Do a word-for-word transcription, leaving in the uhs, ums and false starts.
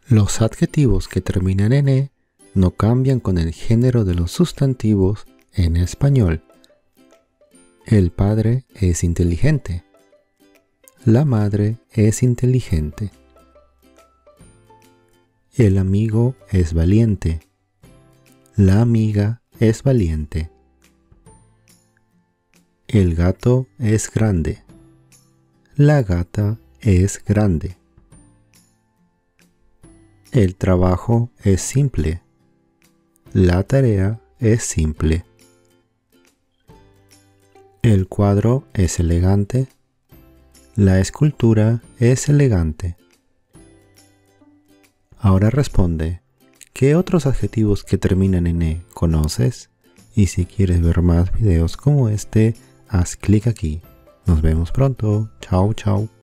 Los adjetivos que terminan en E no cambian con el género de los sustantivos en español. El padre es inteligente. La madre es inteligente. El amigo es valiente. La amiga es valiente. El gato es grande. La gata es grande. El trabajo es simple. La tarea es simple. El cuadro es elegante. La escultura es elegante. Ahora responde, ¿qué otros adjetivos que terminan en E conoces? Y si quieres ver más videos como este, haz clic aquí. Nos vemos pronto. Chao, chao.